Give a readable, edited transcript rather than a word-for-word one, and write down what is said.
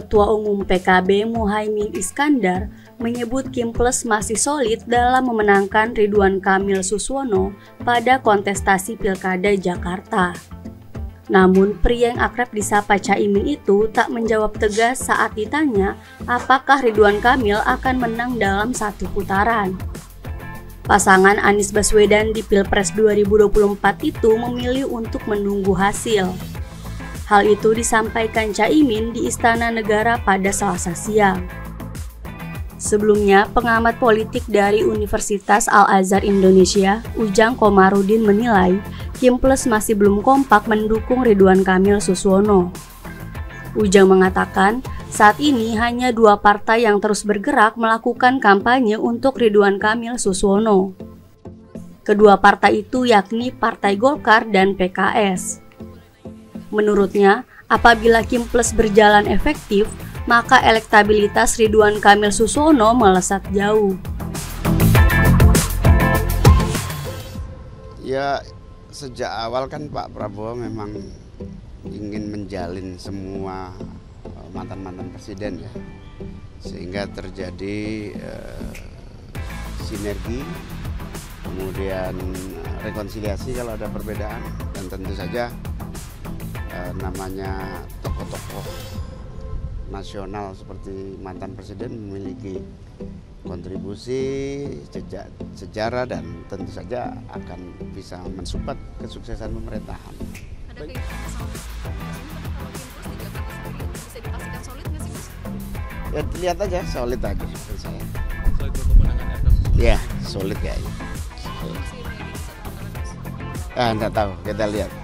Ketua Umum PKB Muhaimin Iskandar menyebut Kimples masih solid dalam memenangkan Ridwan Kamil Suswono pada kontestasi Pilkada Jakarta. Namun, pria yang akrab disapa Caimin itu tak menjawab tegas saat ditanya apakah Ridwan Kamil akan menang dalam satu putaran. Pasangan Anies Baswedan di Pilpres 2024 itu memilih untuk menunggu hasil. Hal itu disampaikan Caimin di Istana Negara pada Selasa siang. Sebelumnya, pengamat politik dari Universitas Al-Azhar Indonesia, Ujang Komarudin menilai Kimples masih belum kompak mendukung Ridwan Kamil Suswono. Ujang mengatakan, saat ini hanya dua partai yang terus bergerak melakukan kampanye untuk Ridwan Kamil Suswono. Kedua partai itu yakni Partai Golkar dan PKS. Menurutnya, apabila Kimples berjalan efektif, maka elektabilitas Ridwan Kamil Suswono melesat jauh. Ya, sejak awal kan Pak Prabowo memang ingin menjalin semua mantan-mantan presiden ya, sehingga terjadi sinergi, kemudian rekonsiliasi kalau ada perbedaan, dan tentu saja namanya tokoh-tokoh nasional seperti mantan presiden memiliki kontribusi, sejarah, dan tentu saja akan bisa mensupport kesuksesan pemerintahan. Ada keinginan solid kalau Kimples di Jakarta sendiri bisa dipastikan solid nggak sih Mas? Ya lihat aja, solid aja menurut saya. Solid berkemenangan atas. Ya, solid kayaknya. Masih ini di satu putaran Mas? Enggak tahu, kita lihat.